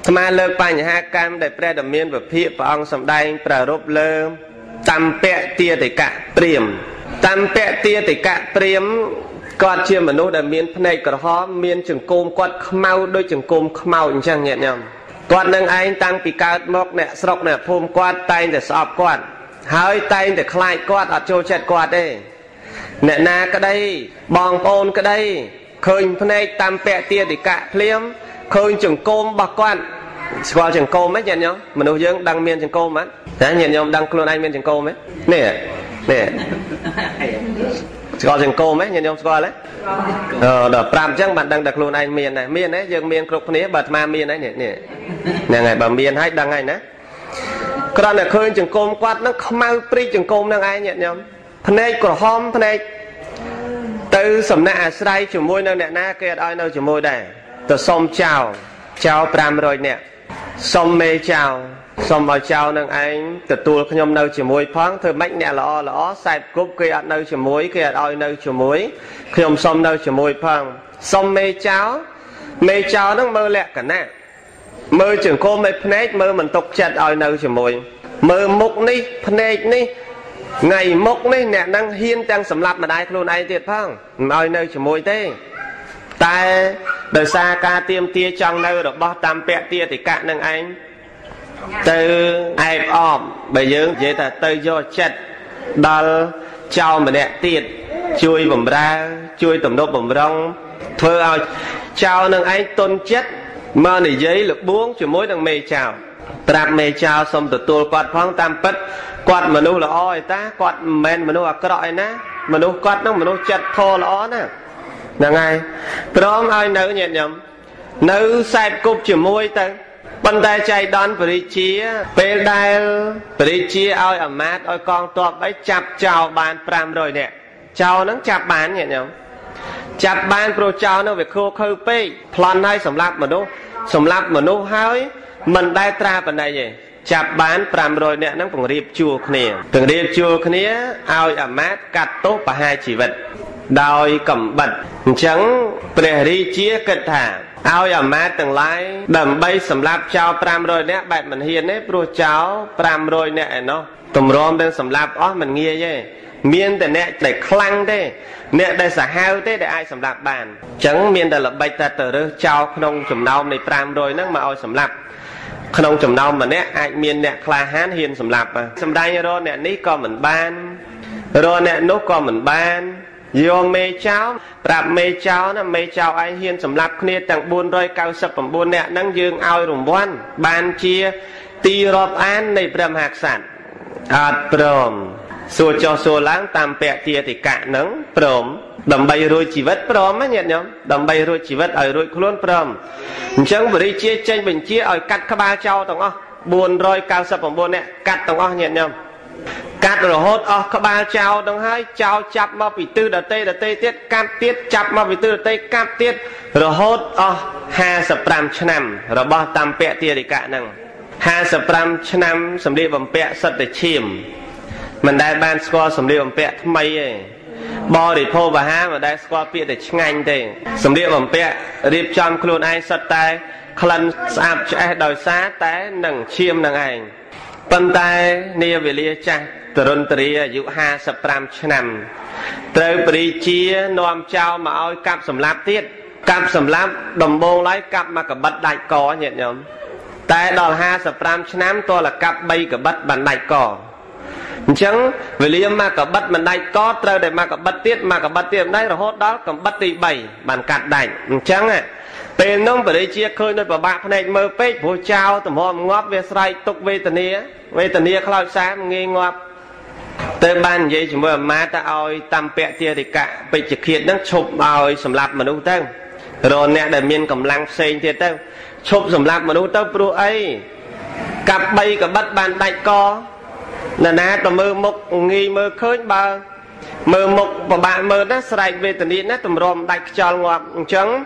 ស្មាលើកបញ្ហាកម្មដែលព្រះដ៏មានវិភាកព្រះអង្គសម្ដែងប្រារព្ធលើតាមពៈទាតិកៈព្រាហ្មណ៍តាមពៈទាតិកៈព្រាហ្មណ៍គាត់ជាមនុស្សដែលមានភ្នែកក្រហមមានចង្គោមគាត់ខ្មៅដូចចង្គោមខ្មោចអញ្ចឹងញាតិញោមគាត់នឹងឯងតាំងពីកើតមកអ្នកស្រុកអ្នកភូមិគាត់តែងតែស្អប់គាត់ហើយតែងតែខ្លាចគាត់អត់ចូលចិត្តគាត់ទេអ្នកណាក្តីបងប្អូនក្តីឃើញភ្នែកតាមពៈទាតិកៈភ្លាមឃើញចង្គោមរបស់គាត់ស្គាល់ចង្គោមទេញាតិញោមមនុស្សយើងដឹងមានចង្គោមអត់តែញាតិញោមដឹងខ្លួនឯងមានចង្គោមទេនេះស្គាល់ចង្គោមទេញាតិញោមស្គាល់ទេដល់5អញ្ចឹងបានដឹងតែខ្លួនឯងមានដែរមានទេយើងមានគ្រប់គ្នាបើអាត្មាមានហើយនេះហ្នឹងហើយបើមានហើយដឹងហើយណាគ្រាន់តែឃើញចង្គោមគាត់នឹងខ្មៅព្រីចង្គោមនឹងឯងញាតិញោមភ្នែកក្រហមភ្នែកទៅសំណាក់អាស្រ័យជាមួយនឹងអ្នកណាគេអត់ឲ្យនៅជាមួយដែរទៅសុំចោល500នាក់សុំមេចោលសុំឲ្យចោលនឹងឯងទទួលខ្ញុំនៅជាមួយផងធ្វើម៉េចអ្នកល្អសែបគប់គេអត់នៅជាមួយគេអត់ឲ្យនៅជាមួយខ្ញុំសុំនៅជាមួយផងសុំមេចោលហ្នឹងមើលលក្ខណៈមើលចង្គមឯភ្នែកមើលមិនទុកចិត្តឲ្យនៅជាមួយមើលមុខនេះភ្នែកនេះថ្ងៃមុខនេះអ្នកនឹងហ៊ានទាំងសម្លាប់ម្ដាយខ្លួនឯងទៀតផងមិនឲ្យនៅជាមួយទេតែដោយសារការទៀមទាចង់នៅរបស់តាមពៈទាតិកៈនឹងឯងទៅអែបអបបើយើងនិយាយថាទៅយកចិត្តដល់ចៅម្នាក់ទៀតជួយបំរើជួយទំនប់បំរុងធ្វើឲ្យចៅនឹងឯងទុនចិត្តមកនិយាយលបួងជាមួយនឹងមេចៅប្រាប់មេចៅសុំទទួលគាត់ផងតាមពិតគាត់មនុស្សល្អឯតាគាត់មិនមែនមនុស្សអាក្រក់ឯណាមនុស្សគាត់នឹងមនុស្សចិត្តធម៌ល្អណាហ្នឹងហើយព្រមឲ្យនៅញាតិញោមនៅសែបគប់ជាមួយទៅប៉ុន្តែចៃដន្យបរិជាពេលដែលបរិជាឲ្យអាមាត្យឲ្យកងទ័ពអីចាប់ចោលបាន500នាក់ចោលហ្នឹងចាប់បានញាតិញោមចាប់បានព្រោះចោលនោះវាខូខើពេកប្លន់ឲ្យសម្លាប់មនុស្សហើយមិនដែលត្រាបណ្ដៃទេចាប់បាន500នាក់ហ្នឹងពង្រៀបជួរគ្នាឲ្យអាមាត្យកាត់ទោសប្រហារជីវិតដោយកំបិតអញ្ចឹងព្រះរាជាគិតថាឲ្យអាមាត្យទាំងឡាយដើម្បីសម្លាប់ចោល500នាក់បែបមិនហ៊ានទេព្រោះចោល500នាក់ឯណោះទម្រាំទាំងសម្លាប់អស់មិនងាយទេមានតែអ្នកដែលខ្លាំងទេអ្នកដែលសាហាវទេដែលអាចសម្លាប់បានអញ្ចឹងមានតែល្បិចតែទៅរើសចោលក្នុងចំណោមនៃ500ហ្នឹងមកឲ្យសម្លាប់ក្នុងចំណោមម្នាក់អាចមានអ្នកក្លាហានហ៊ានសម្លាប់សម្ដែងរកអ្នកនេះក៏មិនបានរកអ្នកនោះក៏មិនបានយកមេចោលប្រាប់មេចោលណាមេចោលឯងហ៊ានសម្លាប់គ្នាទាំង499នាក់ហ្នឹងយើងឲ្យរង្វាន់បានជាទីរាប់អាននៃព្រះមហាក្សត្រអត់ព្រមសួរចុះសួរឡើងតាមពៈទាតិកៈហ្នឹងព្រមដើម្បីរួចជីវិតព្រមណាញាតិញោមដើម្បីរួចជីវិតឲ្យរួចខ្លួនព្រមអញ្ចឹងបរិជាចេញបញ្ជាឲ្យកាត់ក្បាលចោលទាំងអស់499នាក់កាត់ទាំងអស់ញាតិញោមកាត់រហូតអស់ក្បាលចោលទាំងហើយចោលចាប់មកពីទិសដតីទៀតកាត់ទៀតចាប់មកពីទិសដតីកាត់ទៀតរហូតអស់55ឆ្នាំរបស់តាមពៈទាតិកៈហ្នឹង55ឆ្នាំសម្លៀកបំពាក់សិតតែឈាមមិនដែលបានស្គាល់សម្លៀកបំពាក់ថ្មីទេបរិភោគអាហារមិនដែលស្គាល់ពាក្យតែឆ្ងាញ់ទេសម្លៀកបំពាក់រៀបចំខ្លួនឯងសិតតែក្លិនស្អាតឆ្អេះដោយសារតែនឹងឈាមនឹងឯងប៉ុន្តែនាវេលាចាស់ទរុនតរីអាយុ55ឆ្នាំត្រូវព្រះរាជានាំចៅមកឲ្យកាប់សម្លាប់ទៀតកាប់សម្លាប់ដំបូងឡើយកាប់មកកបិតដាច់កញាតិញោមតែដល់55ឆ្នាំតលកាប់3កបិតបានដាច់កអញ្ចឹងវេលាមកកបិតមិនដាច់កត្រូវតែមកកបិតទៀតមិនដែររហូតដល់កបិតទី3បានកាត់ដាច់អញ្ចឹងពេលនោះបរិជាឃើញដោយប្របាក់ភ្នែកមើលពេកព្រោះចោលទំហំងាប់វាស្រែកទុកវេទនាខ្លោចសាមងាយងាប់ទៅបាននិយាយជាមួយអាមាត្យទៅឲ្យតាមពៈទាតិកៈពេជ្ជឃាតហ្នឹងឈប់ឲ្យសម្លាប់មនុស្សទៅរកអ្នកដែលមានកម្លាំងផ្សេងទៀតទៅឈប់សម្លាប់មនុស្សទៅព្រោះអីកាប់3កបិតបានដាច់កណាទៅមើលមុខងាយមើលឃើញបើមើលមុខប្របាក់មើលណាស្រែកវេទនាណាទម្រាំដាច់ខ្យល់ងាប់អញ្ចឹង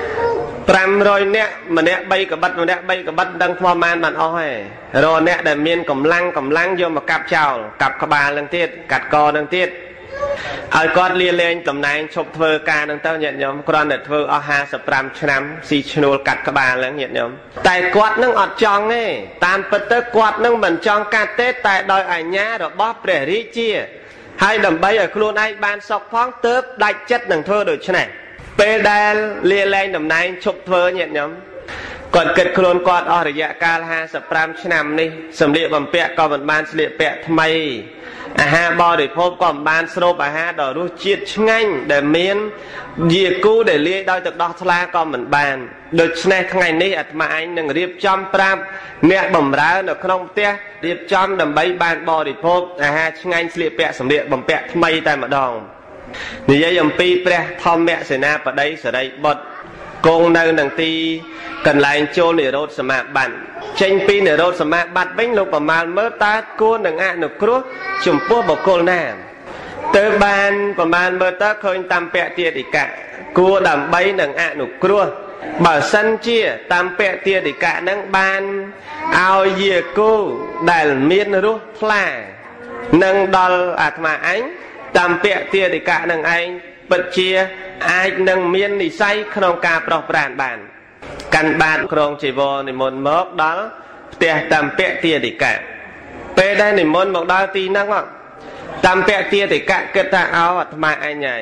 500នាក់ម្នាក់3កបិតម្នាក់3កបិតដឹងថ្មម៉ានបានអស់ហើយរកអ្នកដែលមានកម្លាំងយកមកកាប់ចោលកាប់ក្បាលនឹងទៀតកាត់កនឹងទៀតឲ្យគាត់លាលែងតំណែងឈប់ធ្វើការនឹងទៅញាតិញោមគ្រាន់តែធ្វើអស់55ឆ្នាំស៊ីឈ្នួលកាត់ក្បាលហ្នឹងញាតិញោមតែគាត់នឹងអត់ចង់ទេតាមពិតទៅគាត់នឹងមិនចង់កាត់ទេតែដោយអាជ្ញារបស់ព្រះរាជាហើយដើម្បីឲ្យខ្លួនឯងបានសុខផងទើបដាច់ចិត្តនឹងធ្វើដូច្នេះពេលដែលលាលែងតំណែងឈប់ធ្វើញាតិញោមគាត់គិតខ្លួនគាត់អស់រយៈកាល55ឆ្នាំនេះសម្លៀកបំពាក់ក៏មិនបានស្លៀកពាក់ថ្មីអាហារបរិភោគក៏មិនបានស្រូបអាហារដ៏រសជាតិឆ្ងាញ់ដែលមានយាគូដែលលាយដោយទឹកដោះថ្លាក៏មិនបានដូច្នេះថ្ងៃនេះអាត្មាឯងនឹងរៀបចំប្រាប់អ្នកបម្រើនៅក្នុងផ្ទះរៀបចំដើម្បីបានបរិភោគអាហារឆ្ងាញ់ស្លៀកពាក់សម្លៀកបំពាក់ថ្មីតែម្ដងនិយាយអំពីព្រះធម្មសេនាបតីសិរីបុត្រគង់នៅនឹងទីកន្លែងចូលនិរោធសមាបត្តិចេញពីនិរោធសមាបត្តិវិញលោកប្រមាលមើលតើគួរនឹងអនុគ្រោះចំពោះបុគ្គលណាទៅបានប្រមាលមើលតើឃើញតាមពទាតិកៈគួរដើម្បីនឹងអនុគ្រោះបើសិនជាតាមពទាតិកៈនឹងបានឲ្យយាគូដែលមានរសថ្លានឹងដល់អាត្មាអញតាមពទាតិកៈនឹងឯងពិតជាអាចនឹងមាននិស័យក្នុងការប្រោះប្រានបានកាន់បាតក្រងជីវរនិមន្តមកដល់ផ្ទះតាមពទាតិកៈពេលដែលនិមន្តមកដល់ទីហ្នឹងតាមពទាតិកៈគិតថាអាត្មាអញហើយ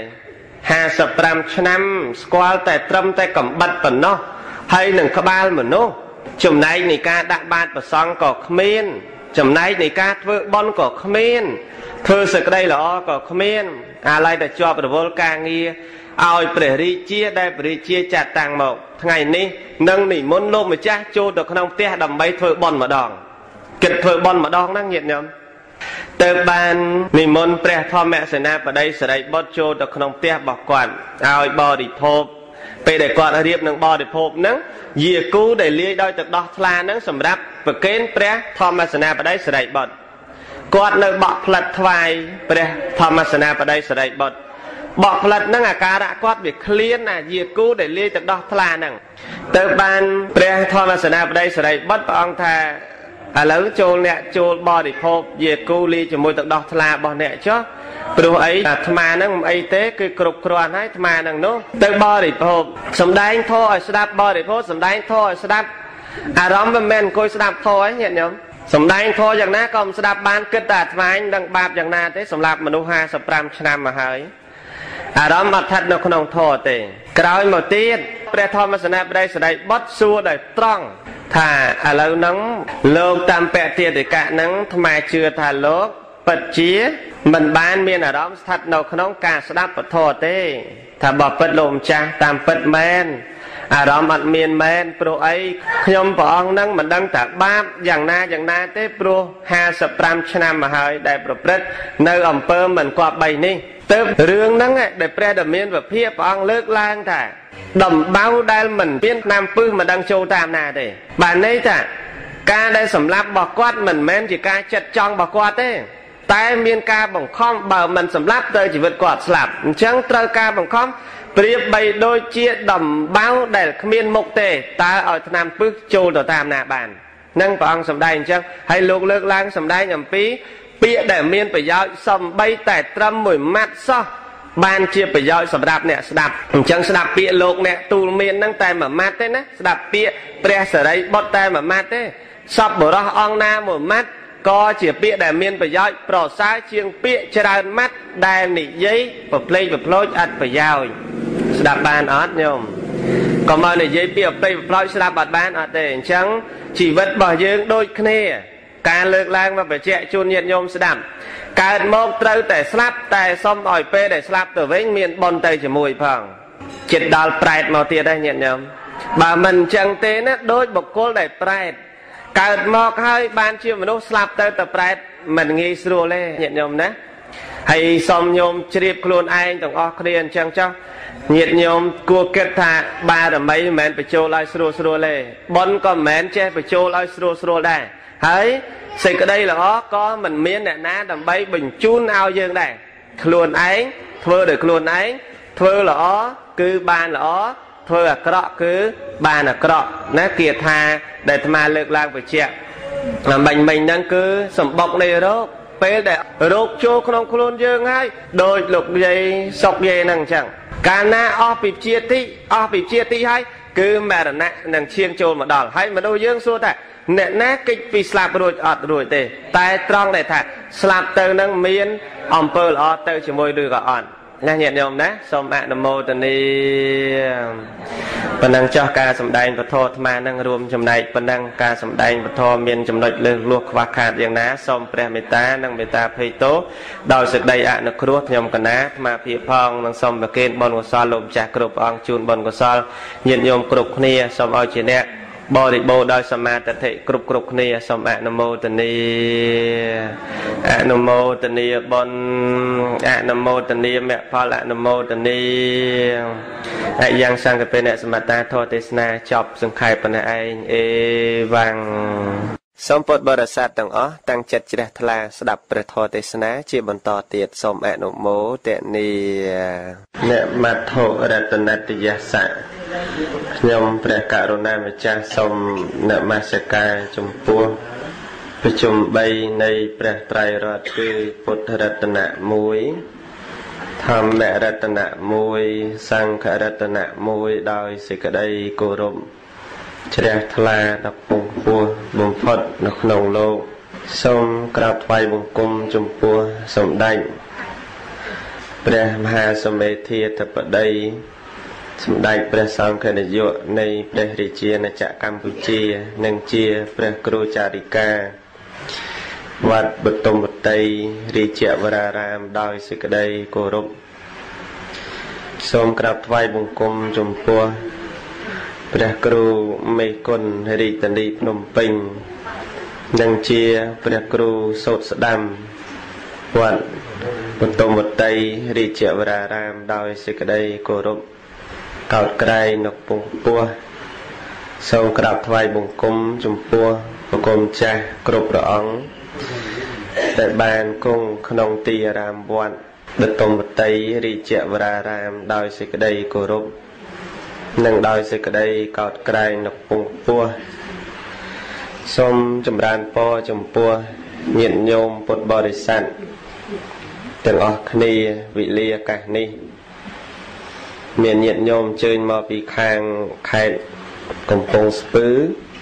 55ឆ្នាំស្គាល់តែត្រឹមតែកំបិតប៉ុណ្ណោះហើយនឹងក្បាលមនុស្សចំណែកនៃការដាក់បាតប្រសង់ក៏គ្មានចំណែកនៃការធ្វើបុណ្យក៏គ្មានធ្វើសេចក្តីល្អក៏គ្មានអាឡ័យតែជាប់រវល់ការងារឲ្យព្រះរាជាដែលព្រះរាជាចាត់តាំងមកថ្ងៃនេះនឹងនិមន្តលោកម្ចាស់ចូលទៅក្នុងផ្ទះដើម្បីធ្វើបុណ្យម្ដងគិតធ្វើបុណ្យម្ដងហ្នឹងញាតិញោមទៅបាននិមន្តព្រះធម្មសេនាបតីសិរីបុត្រចូលទៅក្នុងផ្ទះរបស់គាត់ឲ្យបរិភោគពេលដែលគាត់រៀបនឹងបរិភោគហ្នឹងយាគូដែលលាយដោយទឹកដោះថ្លាហ្នឹងសម្រាប់ប្រគេនព្រះធម្មសេនាបតីសិរីបុត្រគាត់នៅបក់ផ្លិតថ្វាយព្រះធម្មសេនាបតីសិរីបុត្របក់ផ្លិតហ្នឹងអាការៈគាត់វាឃ្លានអាយាគូដែលលាយទឹកដោះថ្លាហ្នឹងទៅបានព្រះធម្មសេនាបតីសិរីបុត្រព្រះអង្គថាឥឡូវចូលអ្នកចូលបរិភោគយាគូលាយជាមួយទឹកដោះថ្លារបស់អ្នកចុះព្រោះអីអាត្មាហ្នឹងមិនអីទេគឺគ្រប់គ្រាន់ហើយអាត្មាហ្នឹងនោះទៅបរិភោគសំដែងធម៌ឲ្យស្ដាប់បរិភោគសំដែងធម៌ឲ្យស្ដាប់អារម្មណ៍មិនមែនអង្គុយស្ដាប់ធម៌ឯងញាតិញោមសំដែងធម៌យ៉ាងណាក៏មិនស្ដាប់បានគិតតែអាត្មានឹងបាបយ៉ាងណាទេសម្រាប់មនុស្ស55ឆ្នាំមកហើយអារម្មណ៍អត់ស្ថិតនៅក្នុងធម៌ទេក្រោយមកទៀតព្រះធម្មសេនាបតីសិរីបុត្រសួរដោយត្រង់ថាឥឡូវហ្នឹងលោកតាមពទាតិកៈហ្នឹងថ្មជឿថាលោកពិតជាមិនបានមានអារម្មណ៍ស្ថិតនៅក្នុងការស្ដាប់ពធទេថាបើពិតលោកម្ចាស់តាមពិតមែនអារម្មណ៍អត់មានមែនព្រោះអីខ្ញុំព្រះអង្គហ្នឹងមិនដឹងថាបាបយ៉ាងណាទេព្រោះ55ឆ្នាំមកហើយដែលប្រព្រឹត្តនៅអំពើមិនគប្បីនេះទៅរឿងហ្នឹងដែលព្រះដែលមានវិភាកព្រះអង្គលើកឡើងថាដំបៅដែលមិនមានឆ្នាំពឹសមិនដឹងចូលតាមណាទេបានន័យថាការដែលសម្លាប់របស់គាត់មិនមែនជាការចិត្តចង់របស់គាត់ទេតែមានការបង្ខំបើមិនសម្លាប់ទៅជីវិតគាត់ស្លាប់អញ្ចឹងត្រូវការបង្ខំប្រៀបបីដូចជាដំបៅដែលគ្មានមុខទេតើឲ្យឆ្នាំពឹសចូលទៅតាមណាបាននឹងព្រះអង្គសម្ដែងអញ្ចឹងហើយលោកលើកឡើងសម្ដែងអំពីពាក្យដែលមានប្រយោជន៍សំបីតែត្រឹមមួយម៉ាត់សោះបានជាប្រយោជន៍សម្រាប់អ្នកស្ដាប់អញ្ចឹងស្ដាប់ពាក្យលោកអ្នកទូលមានហ្នឹងតែមួយម៉ាត់ទេណាស្ដាប់ពាក្យព្រះសិរីបុត្រតែមួយម៉ាត់ទេសពបរោះអង្គណាមួយម៉ាត់ក៏ជាពាក្យដែលមានប្រយោជន៍ប្រសើរជាងពាក្យច្រើនម៉ាត់ដែលនិយាយប្រភ្លេចប្រភ្លោចអត់ប្រយោជន៍ស្ដាប់បានអត់ញោមកុំឲ្យនិយាយពាក្យប្រភ្លេចប្រភ្លោចស្ដាប់អត់បានអត់ទេអញ្ចឹងជីវិតរបស់យើងដូចគ្នាការលើកឡើងមកបញ្ជាក់ជូនញាតិញោមស្ដាប់កើតមកត្រូវតែស្លាប់តែសុំឲ្យពេលដែលស្លាប់ទៅវិញមានបុណ្យទៅជាមួយផងចិត្តដល់ប្រែតមកទៀតដែរញាតិញោមបើមិនអញ្ចឹងទេណាដូចបុគ្គលដែលប្រែតកើតមកហើយបានជាមនុស្សស្លាប់ទៅតែប្រែតមិនងាយស្រួលទេញាតិញោមណាហើយសូមញោមជ្រាបខ្លួនឯងទាំងអស់គ្នាអញ្ចឹងចុះញាតិញោមគួរគិតថាបារមីមិនមែនបញ្ចូលឲ្យស្រួលទេបុណ្យក៏មិនមែនចេះបញ្ចូលឲ្យស្រួលដែរហើយសេចក្តីល្អក៏មិនមានអ្នកណាដើម្បីបញ្ជូនឲ្យយើងដែរខ្លួនឯងធ្វើដោយខ្លួនឯងធ្វើល្អគឺបានល្អធ្វើអាក្រក់គឺបានអាក្រក់ណាគាថាដែលអាត្មាលើកឡើងបញ្ជាក់មិញហ្នឹងគឺសម្បុកនៃរោគពេលដែលរោគចូលក្នុងខ្លួនយើងហើយដោយលោកយាយសុកយាយហ្នឹងអញ្ចឹងកាលណាអស់ពីជាទីហើយគឺមរណៈនឹងឈានចូលមកដល់ហើយមនុស្សយើងសួរថាអ្នកណាគេចពីស្លាប់រួចអត់រួចទេតែត្រង់ដែលថាស្លាប់ទៅនឹងមានអំពើល្អទៅជាមួយឬក៏អត់ណាញាតិញោមណាសូមអនុមោទនាប៉ុណ្ណឹងចោះការសម្ដែងពធអាត្មានឹងរួមចំណែកប៉ុណ្ណឹងការសម្ដែងពធមានចំណុចលើសលួសខ្វះខាតយ៉ាងណាសូមព្រះមេត្តានិងមេត្តាភ័យទោសដោយសេចក្តីអនុគ្រោះខ្ញុំកណាអាត្មាភាពផងនិងសូមប្រគេនបុណ្យកុសលលោកម្ចាស់គ្រប់ព្រះអង្គជូនបុណ្យកុសលញាតិញោមគ្រប់គ្នាសូមឲ្យជាអ្នកបរិបូរដោយសមាទិដ្ឋិគ្រប់គ្នាសូមអនុមោទនាបុណ្យអនុមោទនាមគ្គផលអនុមោទនាហើយយ៉ាងសង្ឃពេអ្នកសមតាធម៌ទេសនាចប់សង្ខេបប៉ុណ្ណេះឯងអេវ៉ាំងសូមពុទ្ធបរិស័ទទាំងអស់តាំងចិត្តជ្រះថ្លាស្ដាប់ព្រះធម៌ទេសនាជាបន្តទៀតសូមអនុមោទនាអ្នកមត្ថុរតនតយស័កខ្ញុំព្រះករុណាម្ចាស់សូមនមស្ការចំពោះប្រជុំ3នៃព្រះត្រៃរតន៍គឺពុទ្ធរតនៈ1ធម្មរតនៈ1សង្ឃរតនៈ1ដោយសេចក្តីគោរពជ្រះថ្លាដល់ពងពោះបំផុតនៅក្នុងលោកសូមក្រាបថ្វាយបង្គំចំពោះសម្ដេចព្រះមហាសមេធាធិបតីសម្ដេចព្រះសង្ឃនាយកនៃព្រះរាជាណាចក្រកម្ពុជានិងជាព្រះគ្រូចារិកាវត្តបទុមវតីរាជវរារាមដោយសេចក្តីគោរពសូមក្រាបថ្វាយបង្គំចំពោះព្រះគ្រូមេគុណរាជធានីភ្នំពេញនិងជាព្រះគ្រូសូត្រស្ដាំវត្តបទុមវតីរាជវរារាមដោយសេចក្តីគោរពកោតក្រែងនៅពងពោះសូមក្រាបថ្វាយបង្គំចំពោះព្រះគុណចាស់គ្រប់ព្រះអង្គដែលបានគង់ក្នុងទីអារាមវត្តបទុមវតីរាជវរារាមដោយសេចក្តីគោរពនិងដោយសេចក្តីកោតក្រែងនៅពងពោះសូមចម្រើនពរចំពោះញាតិញោមពុទ្ធបរិស័ទទាំងអស់គ្នាវិលាឱកាសនេះមានញាតិញោមអញ្ជើញមកពីខាងខេត្តកំពង់ស្ពឺ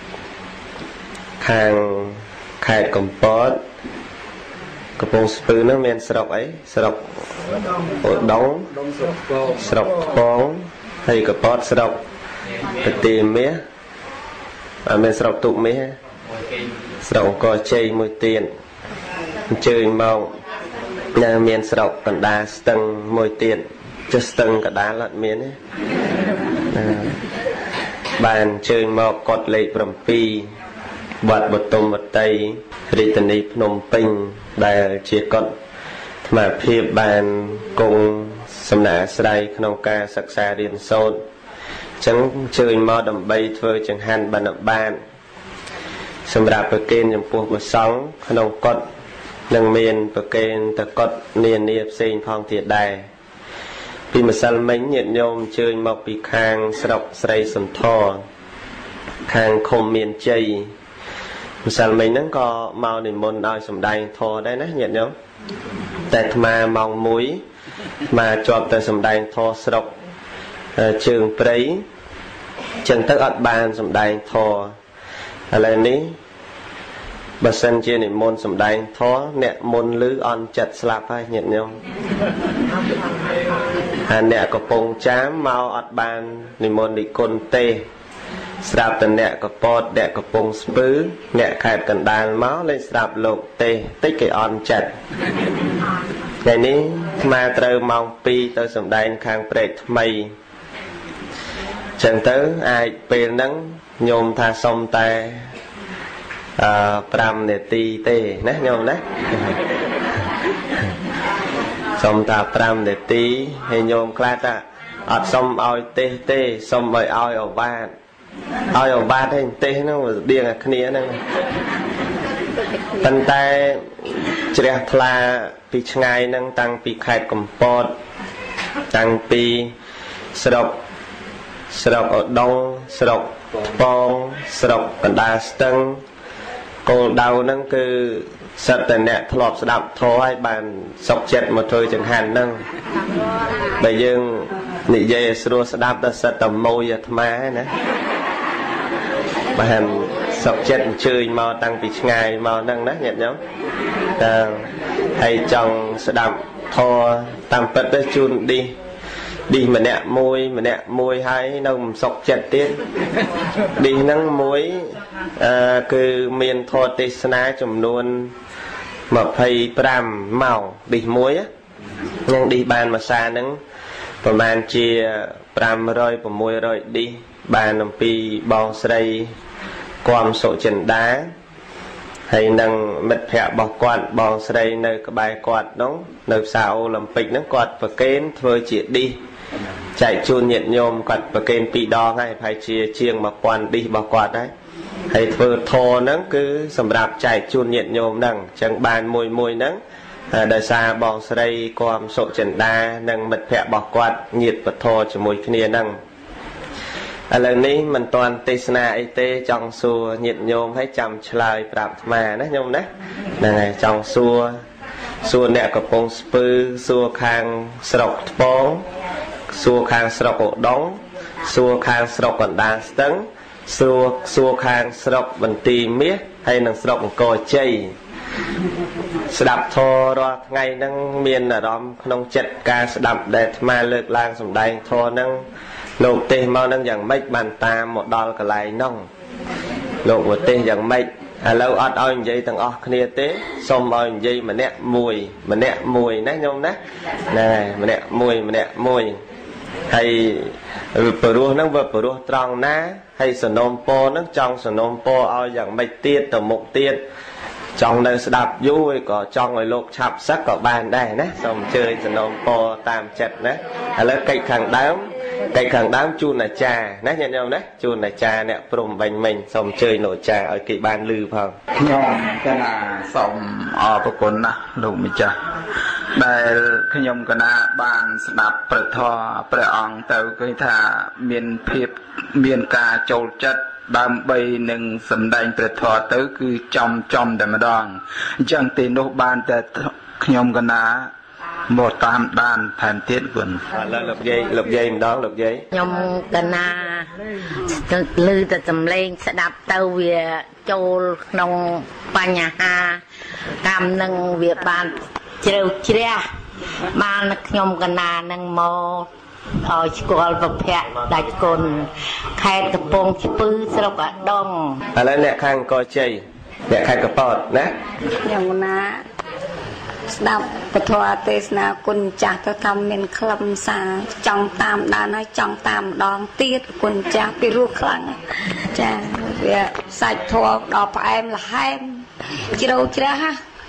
ខាងខេត្តកំពតកំពង់ស្ពឺនោះមានស្រុកអីស្រុកឧដុង្គស្រុកថ្ពងហើយកពតស្រុកប្រទីមាសអត់មានស្រុកទុកមាសស្រុកអង្គរជ័យមួយទៀតអញ្ជើញមកនៅមានស្រុកកណ្ដាលស្ទឹងមួយទៀតចុះស្ទឹងកដាលអត់មានទេបានអញ្ជើញមកកត់លេខ7វត្តបទុមវតីរាជធានីភ្នំពេញដែលជាកត់អាត្មាភាពបានគង់សំណាក់អាស្រ័យក្នុងការសិក្សារៀនសូត្រអញ្ចឹងអញ្ជើញមកដើម្បីធ្វើចង្ហាន់បិណ្ឌបាតសម្រាប់ប្រគេនចំពោះព្រះសង្ឃក្នុងកត់នឹងមានប្រគេនតកត់នានាផ្សេងផងទៀតដែរពីម្សិលមិញញាតិញោមអញ្ជើញមកពីខាងស្រុកស្រីសន្ធរខាងឃុំមានជ័យម្សិលមិញហ្នឹងក៏មកនិមន្តឲ្យសម្ដែងធម៌ដែរណាញាតិញោមតែអាត្មាម៉ោង1មកជាប់ទៅសម្ដែងធម៌ស្រុកជើងព្រៃចឹងទៅអត់បានសម្ដែងធម៌ឥឡូវនេះបើសិនជានិមន្តសម្ដែងធម៌អ្នកមុនឮអន់ចិត្តស្លាប់ហើយញាតិញោមហើយអ្នកកំពុងចាមមកអត់បាននិមន្តនិគុណទេស្រាប់តែអ្នកកពតអ្នកកំពុងស្ពឺអ្នកខេត្តកណ្ដាលមកលេងស្រាប់លោកទេតិចគេអន់ចិត្តថ្ងៃនេះស្មាត្រូវម៉ោង2ទៅសម្ដែងខាងព្រែកថ្មីចឹងទៅអាចពេលហ្នឹងញោមថាសុំតែ5នាទីទេណាញោមណាសុំតែ5នាទីហើយញោមខ្លះថាអត់សុំឲ្យទេសុំឲ្យអវាទឲ្យអវាទឯងទេសហ្នឹងដៀងអាគ្នាហ្នឹងប៉ុន្តែជ្រះថ្លាពីឆ្ងាយហ្នឹងតាំងពីខេត្តកំពតតាំងពីស្រុកឧដុង្គស្រុកថ្ពងស្រុកកណ្ដាលស្ទឹង cô đau nâng cứ sật tần nẹ thọp sạ đạp thô hay bàn sọc chết một thôi chẳng hạn nâng bây giờ nị dây sửa sạ đạp ta sật tầm môi ya thma hay nè bàn sọc chết chơi màu tăng bị ngày màu nâng đó nhận nhóm hay trong sạ đạp thô tam bật tới chun đi mà nẹ môi hay nông sọc chật tiết đi nâng muối cứ miền thọ tê sna chùm luôn mà phải pram màu đi muối á nhưng đi bàn mà xa nâng và bàn chia pram rồi và muối rồi đi bàn làm pi bong sấy quam sổ chân đá hay nâng mệt phẹ bọc quạt bong sấy nơi cái bài quạt đó nơi sao làm pịch nó quạt và kén thôi chỉ đi chạy chun nhiệt nhôm quạt và kén pi đo ngay phải chia chiêng mà quan đi bọc quạt đấy hay thưa thô nắng cứ sầm rạp chạy chun nhiệt nhôm nâng chẳng bàn mùi nắng đời xa bong sấy quam sổ chân đá nâng mệt phẹ bọc quạt nhiệt và thô cho mùi kia nâng lầnนี้mình toàn tê na ấy tê trong xua nhiệt nhôm hay chầm lời bạp mà đó nhôm đấy này trong xua nẹt của bông spư xua khang sọc bóng xua khang sọc ổ đóng xua khang sọc còn đa tấn xua khang sọc bẩn tì miết hay là sọc cò chay đạp thô rồi ngày năng miền ở đó nông chật ca đạp để mà lực lang sầm đai thô năng lục tê mau năng dạng mấy bàn ta một đòn cả lại nông lục một tê dạng mấy lâu ọt oi vậy thằng ọt kia tế xong oi vậy mà nẹt mùi nè nhôm nè này mà nẹt mùi hay bờ ruộng năng bờ ruộng tròn ná hay sờ nôm po năng trong sờ nôm po oi dạng mấy tiết từ một tiết trong nơi đạp vui có trong người lục chạp sắc có bàn đây nè xong chơi sờ nôm po tam chật nè là cậy khẳng đám chun là trà nè nhận nhau đấy chun là trà nè prom bánh mình xong chơi nổi trà ở cái bàn lư phong nhom cái là xong ở bậc cồn nè lục mi trà đây khi nhom cái là bàn đạp bờ thò bờ ong từ cái thà miền ca châu chất đam bay nâng sầm đành bờ thò tới cứ trong để mà đòn chẳng tiền đâu bànแต่nhom cái là một tam đàn thành tiết vườn lục dây đó lục dây nhom cần na lư từ tầm lên sẽ đạp tàu về châu nông pa nhà ha cam nâng việc bàn treo chia bàn nhom cần na nâng mò ở school vật phẹ đại cồn khai tập bông chữ sau cả đông lên nè khang coi chơi nè khang cặp bọt nè nhom na đạp bật hoa tê na quân cha cho thăm miền khâm xa trong tam đàn hay trong tam đòn tiết quân cha bị ruột khăn cha việc sạch thua đỏ phải em là hai em chỉ đâu chỉ ha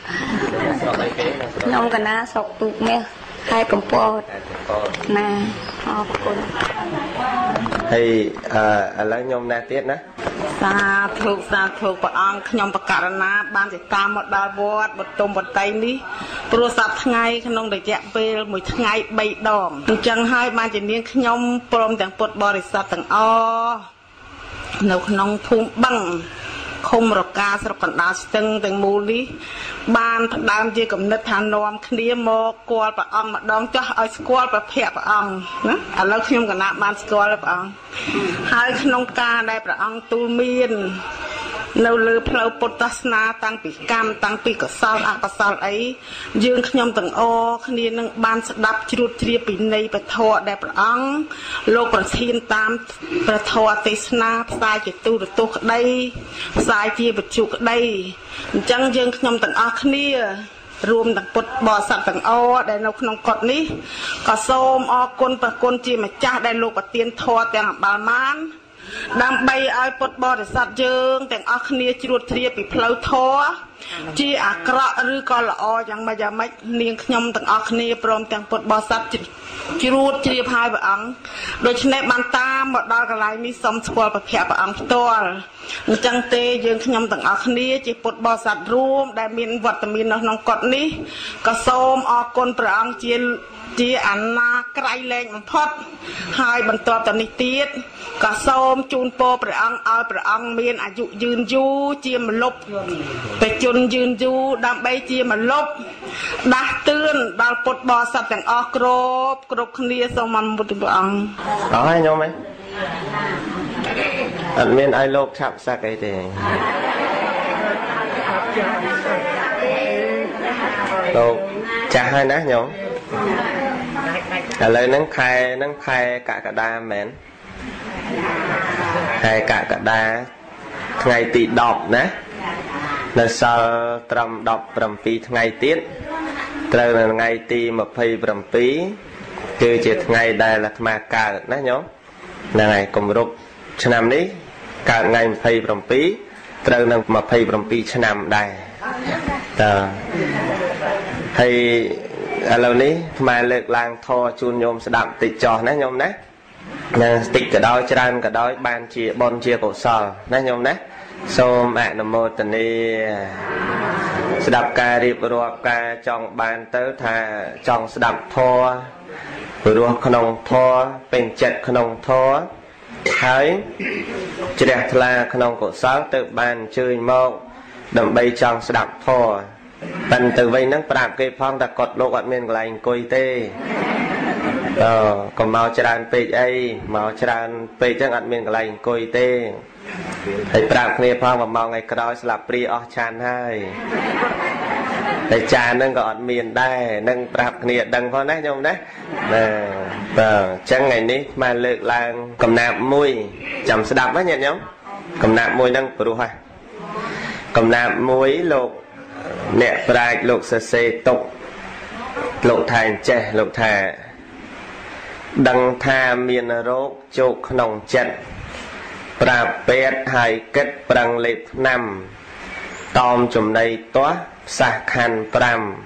nhom cái na sọc tụt mẹ hai cầm po mà học quân thì lấy nhom na tiết nè xa thuộc bà ông nhom bà cả na ban chỉ tam một đào vót một tôm một tay ní pro sập ngày nông để chẹt về một ngày bay đòn chẳng hai ban chỉ niên nhom promទាំងពុតបរិស័ទទាំងអនៅក្នុងភូមិបឹងឃុំរកាស្រុកកណ្ដាលស្ទឹងទាំងមូលនេះបានផ្ដើមជាកំណត់ថានាំគ្នាមកគួរព្រះអង្គម្ដងចោះឲ្យស្គាល់ព្រះភ័ក្ត្រព្រះអង្គណាឥឡូវខ្ញុំកណាបានស្គាល់ព្រះអង្គហើយក្នុងការដែលព្រះអង្គទូលមាននៅលើផ្លូវពុទ្ធសាសនាតាំងពីកម្មតាំងពីកុសលអកុសលអីយើងខ្ញុំទាំងអគ្នានឹងបានស្ដាប់ជ្រួតជ្រាបពីនៃពធដែលព្រះអង្គលោកប្រធានតាមព្រះធម៌ទេសនាផ្សាយជាទូរទស្សន៍ក្តីផ្សាយជាវិទ្យុក្តីអញ្ចឹងយើងខ្ញុំទាំងអស់គ្នារួមទាំងពុទ្ធបរិស័ទទាំងអដែលនៅក្នុងកុដិនេះក៏សូមអរគុណព្រះគុណជាម្ចាស់ដែលលោកប្រទានធម៌ទាំងអបាលម៉ានដើម្បីឲ្យពុទ្ធបរិស័ទយើងទាំងអស់គ្នាជ្រួតជ្រាបពីផ្លូវធម៌ជាអាក្រក់ឬក៏ល្អយ៉ាងម៉េចនាងខ្ញុំទាំងអស់គ្នាព្រមទាំងពុទ្ធបរិស័ទជ្រួតជ្រាបហើយព្រះអង្គដូច្នេះបានតាមមកដល់កន្លែងនេះសូមស្គាល់ព្រះភ័ក្ត្រព្រះអង្គផ្ទាល់អញ្ចឹងទេយើងខ្ញុំទាំងអស់គ្នាជាពុទ្ធបរិស័ទរួមដែលមានវត្តមាននៅក្នុងកុដិនេះក៏សូមអរគុណព្រះអង្គជាអាណាក្រៃលែងបំផុតហើយបន្ទាប់ទៅនេះទៀតក៏សូមជូនពរព្រះអង្គឲ្យព្រះអង្គមានអាយុយឺនយូរជាមលុបបជនយឺនយូរដើម្បីជាមលុបដាស់តឿនដល់ពុទ្ធបរិស័ទទាំងអស់គ្រប់គ្នាសូមអនុមោទនាព្រះអង្គអរហើយញោមឯងអត់មានឲ្យលោកឆាប់សាក់អីទេលោកចាស់ហើយណាញោមឥឡូវហ្នឹងខែកក្កដាមែនខែកក្កដាថ្ងៃទី10ណានៅសល់ត្រឹម17ថ្ងៃទៀតត្រូវនៅថ្ងៃទី27គឺជាថ្ងៃដែលអាត្មាកើតណាញោមហ្នឹងហើយគម្រប់ឆ្នាំនេះកើតថ្ងៃ27ត្រូវនឹង27ឆ្នាំដែរតើហើយឥឡូវនេះអាត្មាលើកឡើងធម៌ជូនញោមស្ដាប់តិចចោះណាញោមណាតិចក៏ដោយច្រើនក៏ដោយបានជាបុណ្យជាកុសលណាញោមណាសូមអនុមោទនាស្ដាប់ការរៀបរាប់ការចង់បានទៅថាចង់ស្ដាប់ធម៌ព្រោះក្នុងធម៌ពេញចិត្តក្នុងធម៌ហើយជ្រះថ្លាក្នុងកុសលទៅបានអញ្ជើញមកដើម្បីចង់ស្ដាប់ធម៌ប៉ិនទៅវិញហ្នឹងប្រាប់គេផងថាគាត់លោកអត់មានកន្លែងអង្គុយទេកុំមកច្រើនពេកអីមកច្រើនពេកចឹងអត់មានកន្លែងអង្គុយទេហើយប្រាប់គ្នាផង1ម៉ោងថ្ងៃក្រោយស្លាប់ព្រាអស់ចានហើយតែចានហ្នឹងក៏អត់មានដែរនឹងប្រាប់គ្នាដឹងផងណាញោមណាបាទអញ្ចឹងថ្ងៃនេះមកលើកឡើងកំណាព្យមួយចាំស្ដាប់ណាញាតិញោមកំណាព្យមួយហ្នឹងព្រោះហ่ะកំណាព្យមួយលោកអ្នកប្រាជ្ញលោកសរសេរទុកលោកថាអញ្ចេះលោកថាដឹងថាមានរោគជោគក្នុងចិត្តប្រាប់ពេទ្យហើយគិតប្រឹងលេបថ្នាំតោមចំណីទាស់ផ្សះខណ្ឌ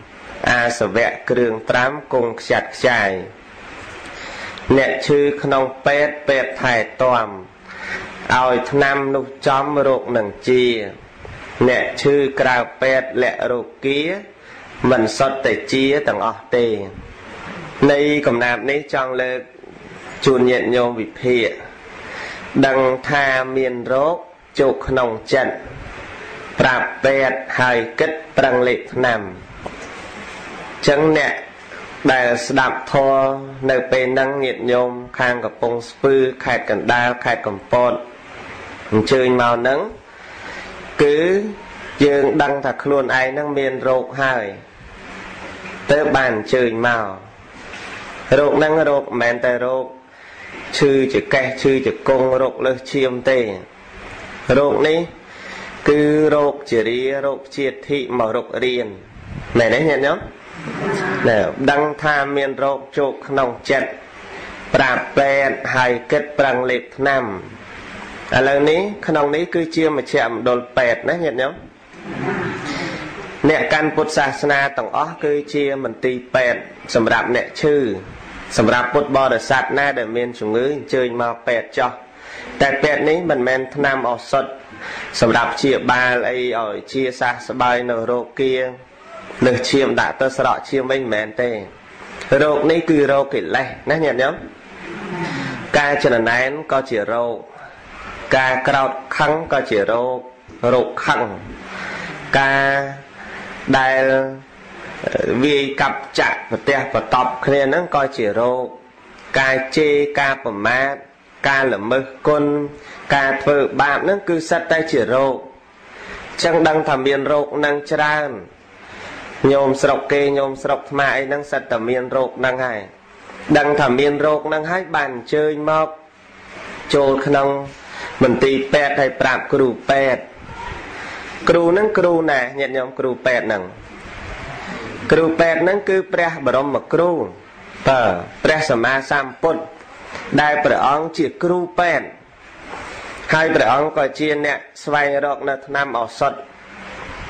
5អាសវៈគ្រឿង5គង់ខ្ចាត់ខ្ចាយអ្នកឈឺក្នុងពេទ្យថែទាំឲ្យថ្នាំនោះចំរោគនឹងជាអ្នកឈឺក្រៅពេទ្យលក្ខរោគាមិនសុទ្ធតែជាទាំងអស់ទេនៃកំណាព្យនេះចង់លើកជូនញាតិញោមវិភាគដឹងថាមានរោគជោគក្នុងចិត្តប្រាប់ពេទ្យហើយគិតប្រឹងលេបថ្នាំចឹងអ្នកដែលស្ដាប់ធម៌នៅពេលហ្នឹងញាតិញោមខាងកំពង់ស្ពឺខេត្តកណ្ដាលខេត្តកំពតអញ្ជើញមកហ្នឹងគឺយើងដឹងថាខ្លួនឯងហ្នឹងមានរោគហើយទៅបានអញ្ជើញមករោគហ្នឹងរោគមិនមែនតែរោគឈឺចកេះឈឺចកងរោគលើសឈាមទេរោគនេះគឺរោគជារារោគជាតិធិមករោគរៀនមែនទេញាតិញោមដឹងថាមានរោគជោគក្នុងចិត្តប្រាប់ពេទ្យហើយគិតប្រឹងលេបថ្នាំឥឡូវនេះក្នុងនេះគឺជាមជ្ឈមណ្ឌលពេទ្យណាញាតិញោមអ្នកកាន់ពុទ្ធសាសនាទាំងអស់គឺជាមន្ទីរពេទ្យសម្រាប់អ្នកឈឺសម្រាប់ពុទ្ធបរិស័ទណាដែលមានជំងឺអញ្ជើញមកពេទ្យចោះតែពេទ្យនេះមិនមែនថ្នាំឱសថសម្រាប់ព្យាបាលអីឲ្យជាសះស្បើយនៅរោគាលើសឈាមដាក់ទៅស្រកឈាមវិញមិនមែនទេរោគនេះគឺរោគកិលេសណាញាតិញោមការច្រណែនក៏ជារោគការក្រោតខឹងក៏ជារោគខឹងការដែលវាយកាប់ចាក់ប្រទះបតប់គ្នាហ្នឹងក៏ជារោគការជេរការប្រមាថការល្មើសគុណការធ្វើបាបហ្នឹងគឺសិតតែជារោគចឹងដឹងថាមានរោគហ្នឹងច្រើនញោមស្រុកគេញោមស្រុកថ្មអីហ្នឹងសិតតែមានរោគហ្នឹងហើយដឹងថាមានរោគហ្នឹងហើយបានអញ្ជើញមកចូលក្នុងមន្ទីរពេទ្យហើយប្រាប់គ្រូពេទ្យគ្រូហ្នឹងគ្រូណាញាតិញោមគ្រូពេទ្យហ្នឹងគ្រូពេទ្យហ្នឹងគឺព្រះបរមគ្រូព្រះសម្មាសម្ពុទ្ធដែលព្រះអង្គជាគ្រូពេទ្យហើយព្រះអង្គក៏ជាអ្នកស្វែងរកនៅថ្នាំឱសថ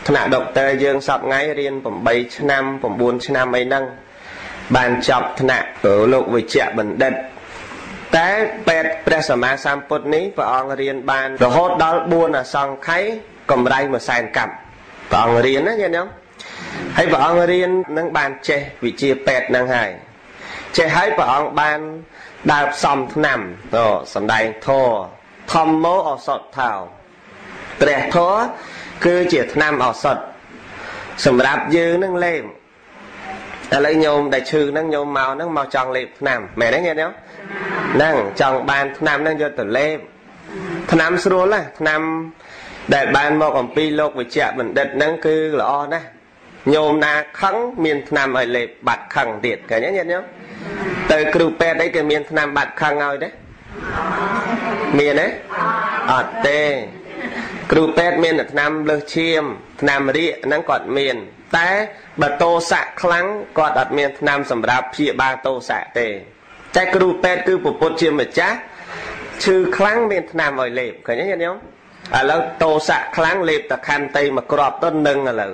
ថ្នាក់ដុកទ័រយើងសប្ថ្ងៃរៀន8ឆ្នាំ9ឆ្នាំអីហ្នឹងបានចប់ថ្នាក់លោកវិជ្ជបណ្ឌិតតែពេទ្យព្រះសម្មាសម្ពុទ្ធនេះព្រះអង្គរៀនបានរហូតដល់4អសង្ខ័យកម្រៃ1សែនកាប់ព្រះអង្គរៀនណាញាតិញោមហើយព្រះអង្គរៀននឹងបានចេះវិជ្ជាពេទ្យហ្នឹងហើយចេះហើយព្រះអង្គបានដើរផ្សំថ្នាំសំដែងធម៌ធម្មោឱសថថោព្រះធម៌គឺជាថ្នាំឱសថសម្រាប់យើងនឹងលេបឥឡូវញោមដែលឈឺហ្នឹងញោមមកហ្នឹងមកចង់លេបថ្នាំមែនទេញាតិញោមហ្នឹងចង់បានថ្នាំហ្នឹងយកទៅលេបថ្នាំស្រួលណាថ្នាំដែលបានមកអំពីលោកវិជ្ជបណ្ឌិតហ្នឹងគឺល្អណាស់ញោមណាខឹងមានថ្នាំឲ្យលេបបាត់ខឹងទៀតឃើញទេញាតិញោមទៅគ្រូពេទ្យអីគេមានថ្នាំបាត់ខឹងឲ្យទេមានទេអត់ទេគ្រូពេទ្យមានតែថ្នាំលើសឈាមថ្នាំរាគហ្នឹងគាត់មានតែបើតោសៈខ្លាំងគាត់អត់មានថ្នាំសម្រាប់ព្យាបាលតោសៈទេតែគ្រូពេទ្យគឺពុទ្ធជាម្ចាស់ឈឺខ្លាំងមានថ្នាំឲ្យលេបឃើញទេញាតិញោមឥឡូវតោសៈខ្លាំងលេបតខន្តីមកគ្រាប់ទៅនឹងឥឡូវ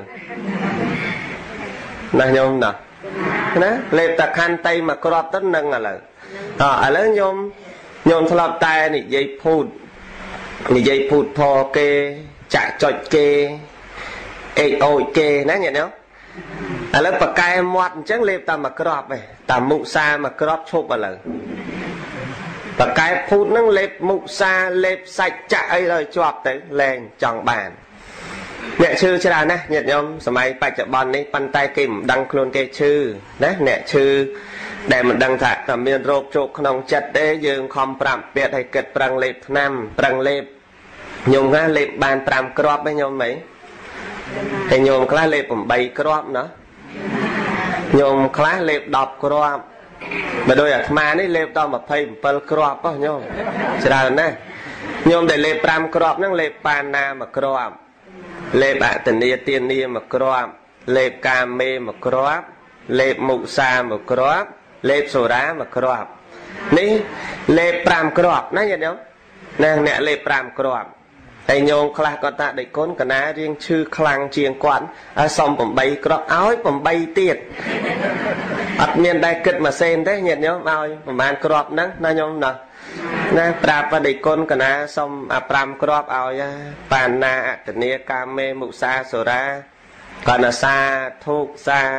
ណាញោមណាលេបតខន្តីមកគ្រាប់ទៅនឹងឥឡូវឥឡូវញោមធ្លាប់តែនិយាយភូតផគេចាក់ចុចគេអេកអូចគេណាញាតិញោមឥឡូវបកែមាត់អញ្ចឹងលេបតែមកគ្រាប់ឯងតែមុសាមកគ្រាប់ឈប់ឥឡូវបកែភូតហ្នឹងលេបមុសាលេបសាច់ចាក់អីដល់ជាប់ទៅលែងចង់បានអ្នកឈឺច្រើនណាស់ញាតិញោមសម័យបច្ចុប្បន្ននេះប៉ុន្តែគេមិនដឹងខ្លួនគេឈឺណាអ្នកឈឺដែលមិនដឹងថាមានរោគជោគក្នុងចិត្តទេយើងខំប្រាប់ពេទ្យឲ្យគិតប្រឹងលេបថ្នាំប្រឹងលេបញោមណាលេបបាន5គ្រាប់ទេញោមម៉េចតែញោមខ្លះលេប8គ្រាប់ណាញោមខ្លះលេប10គ្រាប់បើដោយអាត្មានេះលេបដល់27គ្រាប់ហ៎ញោមច្រើនណាស់ញោមដែលលេប5គ្រាប់ហ្នឹងលេបបានណា1គ្រាប់លេបអតនីទានា1គ្រាប់លេបកាមេ1គ្រាប់លេបមុសា1គ្រាប់លេបសូរា1គ្រាប់នេះលេប5គ្រាប់ណាញាតិញោមណាអ្នកលេប5គ្រាប់ហើយញោមខ្លះគាត់ថាដេកគុណកណារៀងឈឺខ្លាំងជាងគាត់ហើយសុំ8គ្រាប់ឲ្យ8ទៀតអត់មានដែរគិតមួយសេនទេញាតិញោមឲ្យប្រហែលគ្រាប់ហ្នឹងណាញោមណាប្រាប់បដិគុណកណាសុំ5គ្រាប់ឲ្យបានណាអតនីកាមេមុសាសូរាកណសាធុ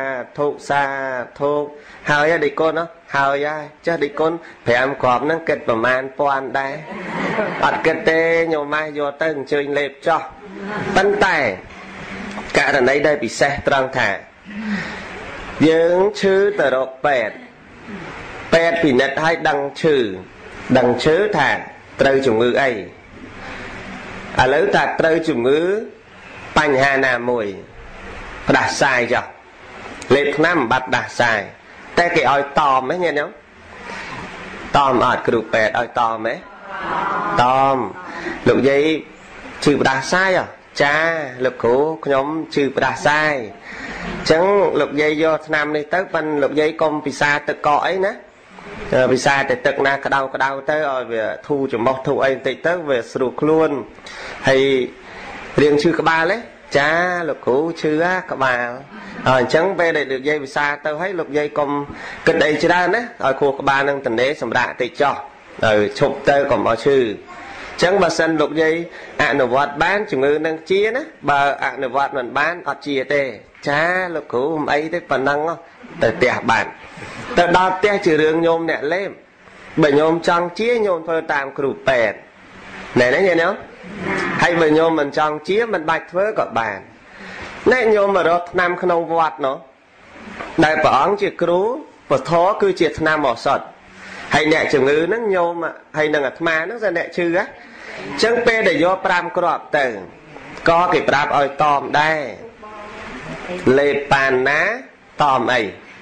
ហើយដេកគុណហើយចេះដេកគុណ5គ្រាប់ហ្នឹងគិតប្រហែល1000ដែរអត់គិតទេញោមម៉ែយកទៅអញ្ជើញលេបចោះប៉ុន្តែករណីដែលពិសេសត្រង់ថាយើងឈឺទៅរកពេទ្យពិនិត្យឲ្យដឹងឈឺថាត្រូវជំងឺអីឥឡូវថាត្រូវជំងឺបញ្ហាណាមួយផ្ដាសាយចុះលេបថ្នាំបាត់ដាសាយតែគេឲ្យតមហ៎ញាតិញោមតមអត់គ្រូពេទ្យឲ្យតមហ៎តមលោកយាយឈឺផ្ដាសាយចាលោកគ្រូខ្ញុំឈឺផ្ដាសាយអញ្ចឹងលោកយាយយកថ្នាំនេះទៅប៉ិនលោកយាយកុំពិសាទឹកកកអីណាពិសាតែទឹកណាក្តៅទៅឲ្យវាធូរច្រមុះធូរអីបន្តិចទៅវាស្រួលខ្លួនហើយរៀងឈឺក្បាលទេចាលោកគ្រូឈឺក្បាលអញ្ចឹងពេលដែលលោកយាយពិសាទៅហើយលោកយាយកុំគិតអីច្រើនណាឲ្យខួរក្បាលនឹងតនេសម្រាប់តិចចោះឲ្យឈប់ទៅកុំឲ្យឈឺអញ្ចឹងបើសិនលោកយាយអនុវត្តបានជំងឺនឹងជាណាបើអនុវត្តមិនបានអត់ជាទេចាលោកគ្រូមិនអីទេប៉ុណ្ណឹងទៅផ្ទះបានទៅដល់ផ្ទះជារឿងញោមអ្នកលេបបើញោមចង់ជាញោមធ្វើតាមគ្រូពេទ្យណែនេះញោមហើយបើញោមមិនចង់ជាមិនបាច់ធ្វើក៏បានណែញោមមករកថ្នាំក្នុងវត្តនោះដែលព្រះអង្គជាគ្រូពធគឺជាថ្នាំឱសថហើយអ្នកជំងឺហ្នឹងញោមហើយនឹងអាត្មាហ្នឹងគឺអ្នកឈឺហ៎អញ្ចឹងពេលដែលយក5គ្រាប់ទៅក៏គេប្រាប់ឲ្យតមដែរលេបប៉ាណាតមអី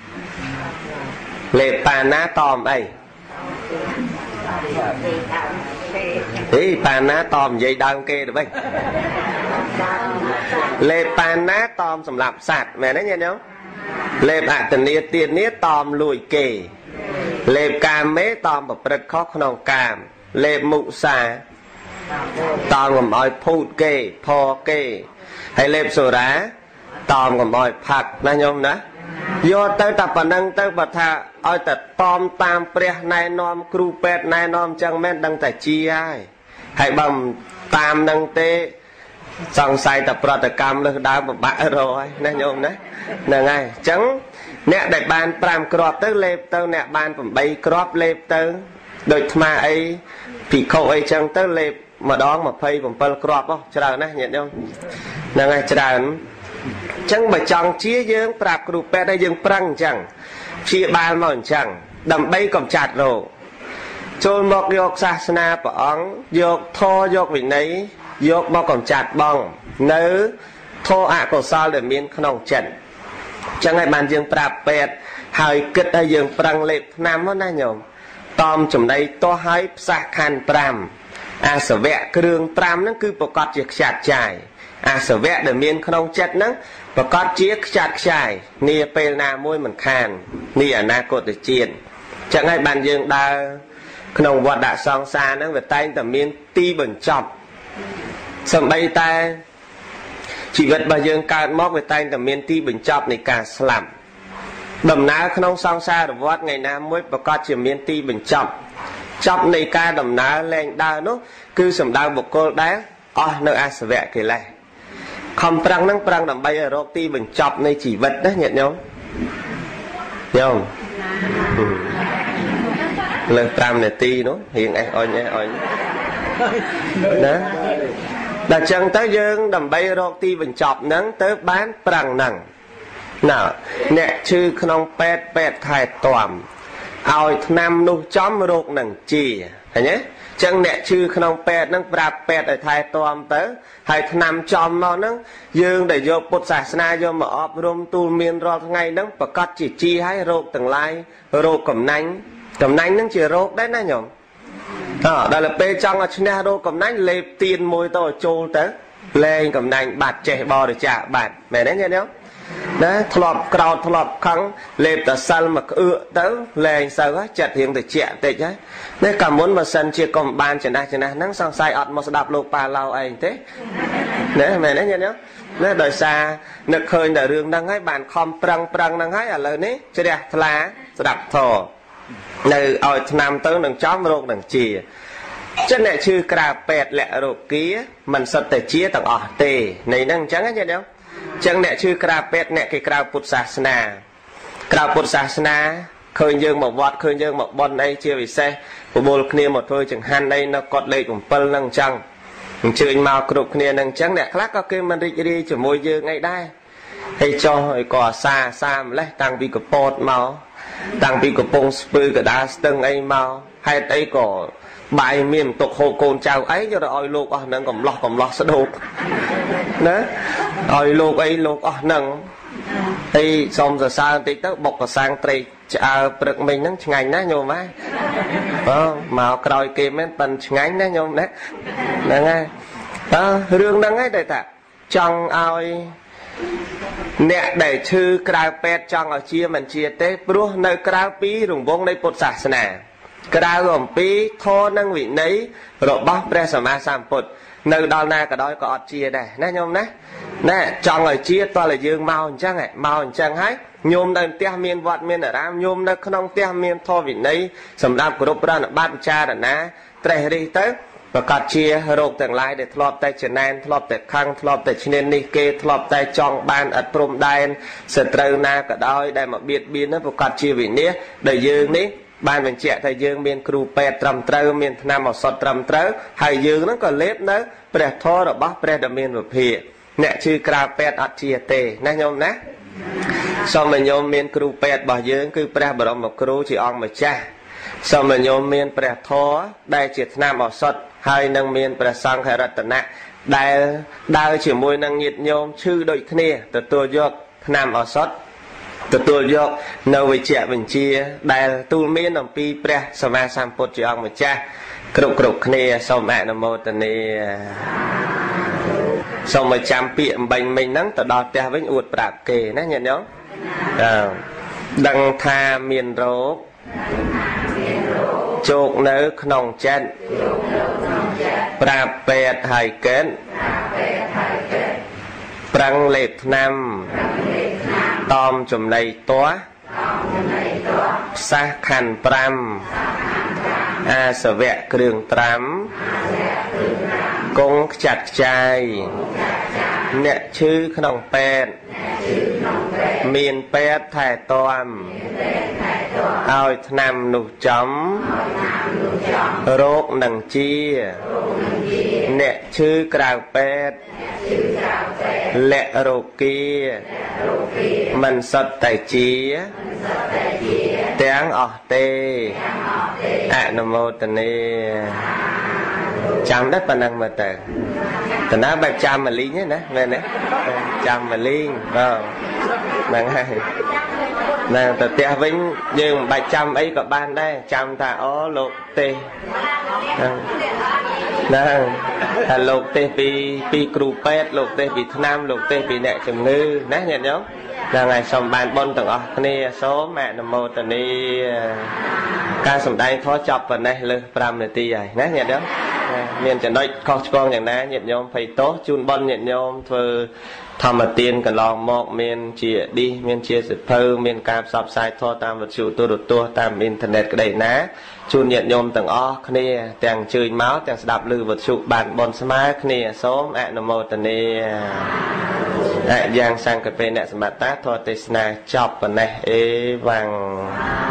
លេបប៉ាណាតមអីប៉ាណាតមនិយាយដើមគេទៅវិញលេបប៉ាណាតមសម្រាប់សត្វមែនទេញាតិញោមលេបអតនីទានាតមលួចគេលេបកាមេតមប្រព្រឹត្តខុសក្នុងកាមលេបមុសាตอมกับอ้อยพูดเก้พอเก้ให้เล็บสุราตอมกับอ้อยผักนะโยมนะโยเตอแต่ปนังเตอบัดท่าอ้อยแต่ตอมตามเปรียนายนอมครูเป็ดนายนอมจังแม่นดังแต่จี้ให้บ่มตามดังเตสองใส่แต่ปรตกรรมเลยดาวแบบบะรอยนะโยมนะนั่นไงจังเนี่ยได้บานปรามกรอบเตอเล็บเตอเนี่ยบานผมใบกรอบเล็บเตอโดยมาไอ้ผีเขาไอ้จังเตอเล็บมาดองมาเพย์ผมเปิลกรอบป่ะจะได้นะเห็นโยมนั่นไงจะได้จังมาจังเชี่ยเยื้องปราบกรูเป็ดได้ยังปรังจังเชี่ยบานมาจังดำใบกับจัดโลโจนบอกโยกศาสนาปองโยกทอโยกวินัยโยกมากับจัดบ้องเนื้อโทอะก็ซาเดมีนขนมจันจังไงบานยังปราบเป็ดหายกึศได้ยังปรังเล็บน้ำมันน่าโยมตอมจุ่มได้ตัวให้สักคันปรามอาสวะเครื่องปรามนั่นคือประกอบจากจัดใจอาสวะเดมีนขนมจัดนั้นประกอบจากจัดใจนี่เป็นนามวยเหมือนคานนี่อนาคตเจียนจังไงบานยังได้ขนมวัดดะซองซานั้นvề tayแต่มีนตีบนจับสมัยแต่ชีวิตบางอย่างการมอบไปแต่แต่เมียนที่บรรจับในการสลับดำน้ำขนมซองซาหรือวัดไงน้ำมวยประกอบจะเมียนที่บรรจับในการดำน้ำแรงดาวนู้คือสำดาวบุกโกลได้อ๋อในอาสวะกี่ไรคำปรังนั่งปรังดำใบโรคที่บรรจับในชีวิตนะเห็นโยมเลยปรามในตีนู้hiện ai oi nhé oi đó là chẳng tới dương đầm bay rô ti bình chọc nắng tới bán prang nằng nào nè chư không pet pet thay toàn oi nam nu chóm rô nằng chi thấy nhé chẳng nè chư không pet nắng prap pet ở thay toàn tới hay nam chóm nó nắng dương để vô bột sả na vô mà ọp rôm tu miên rô ngay nắng và cắt chỉ chi hay rô từng lai rô cầm nánh nắng chỉ rô đấy na nhom đó là pe trong ở trên đô cầm nánh lệp tiền môi tôi trôi tới lên cầm nánh bạt trẻ bò để trả bạt mẹ đấy nghe không đấy thọp cào thọp khăng lệp tờ săn mà ưa tới lên sao á chặt hiện từ trẻ tệ chứ đấy cảm muốn mà sân chia cầm ban trên đây nắng sang sai ọt một đạp lục pa lau anh thế đấy mẹ đấy nghe không đấy đời xa nực hơi đời đường đang ấy bàn khom prang đang ấy ở lời ní chơi đẹp là đạp thò nơi ở nam tới đằng chóm rô đằng chì chân này chư cà pẹt lẹ rô kia mình sập tại chia tầng ở tề này đang trắng hết nhá chân này chư cà pẹt nè cái cà put sasna khơi dương một vọt khơi dương một bon đây chia vì xe của bồn kia một thôi chẳng han đây nó cọt lệ của pân năng trăng chơi màu cục kia năng trắng nè khác có cái mình đi chỉ môi dương ngay đây hay cho hồi cỏ xa mà lấy tăng vì cái pot màu tăng vì cái bông spư cái đá tưng ấy màu hay đây có bài miền tục hồ cồn chào ấy cho rồi lục nâng cầm lọt sẽ đục đó rồi lục ấy lục nâng thì xong rồi sao tí tới bọc vào sang tây chào bực mình nó ngành đó nhôm ấy màu còi kìm ấy tần ngành đó nhôm đấy là nghe đó rương đăng ấy đây ta trong ai nè để chư cào pet trong ở chia mình chia tế bro nơi cào pí rùng vong đây bột sả nè cào gồm pí thô năng vị nấy rồi bóc pre sama sam bột nơi đó na cả đói có ọt chia đây nè nhôm đấy nè trong ở chia to là dương màu chẳng hay nhôm đây tia miên vọt miên ở ram nhôm đây không tia miên thô vị nấy sầm đam của đốc ra là bát cha là ná tre đi tới và cắt chia rộp từng lai để thọp tay chân an thọp tay khang thọp tay chân ni kê thọp tay trong ban ở prom đan sợi trâu na cả đôi đây mà biệt biến nó và cắt chia vị nế để dương ní ban mình trẻ thầy dương miền kêu pet trầm trâu miền nam màu sọt trầm trâu hay dương nó còn lép nữa bè thô rồi bóc bè đầm miền một phía nè chư cào pet ở chia tê nè nhôm nè xong mình nhôm miền kêu pet bỏ dương cứ bè bờ một kêu chỉ on mà cha xong mình nhôm miền bè thô đây chỉ nam màu sọt hai năng miền bè sang hay rật tận nè đây chỉ môi năng nhiệt nhôm chư đội kia từ tôi vô nam màu sọt từ tôi vô nơi với trẻ mình chia đây tu miền đồng pi bè sama sampot chỉ on mà cha cục kia xong mẹ nam mô tần ni xong mà chăm piệm bệnh mình nắng từ đó theo với uột bạc kề nè nhận nhớ đăng tha miền rốt ជោគនៅក្នុងចិត្តប្រាប់ពេទ្យហើយកិនប្រឹងលេបថ្នាំតอมចំណីទាស់ផ្សះខណ្ឌ5អាសវៈគ្រឿងត្រាំគង់ខ្ចាត់ខ្ចាយអ្នកឈឺក្នុងពេទ្យមានពេទ្យថែទាំឲ្យថ្នាំនោះចំរោគនឹងជាអ្នកឈឺក្រៅពេទ្យលៈរោគាមិនសុទ្ធតែជាទាំងអស់ទេអនុមោទនាចាំដល់ប៉ុណ្ណឹងមើលទៅតើណាបែបចាំមលីងទេណាមែនទេចាំមលីងហ្នឹងហើយណាទៅផ្ទះវិញយើងមិនបាច់ចាំអីក៏បានដែរចាំថាអូលោកទេហ្នឹងថាលោកទេពីគ្រូពេទ្យលោកទេពីថ្នាំលោកទេពីអ្នកជំងឺណាញាតិញោមហ្នឹងហើយសូមបានបុណ្យទាំងអស់គ្នាសូមអនុមោទនាការសម្ដែងធម៌ចប់ប៉ុណ្ណេះលើស5នាទីហើយណាញាតិញោមមានចំណុចខុសឆ្គងយ៉ាងណាញាតិញោមភ័យទោសជូនបុណ្យញាតិញោមធ្វើធម្មទានកន្លងមកមានជាឌីសមានជាសិភៅមានការផ្សព្វផ្សាយធម៌តាមវិទ្យុទូរទស្សន៍តាមអ៊ីនធឺណិតក្តីណាជូនញាតិញោមទាំងអស់គ្នាទាំងជើញមកទាំងស្ដាប់ឮវិទ្យុបានបុណ្យស្មើគ្នាសូមអនុមោទនាយ៉ាងសង្កេតអ្នកសម្បត្តិធម៌ទេសនាចប់ប៉ុណ្ណេះអេវ៉ាំង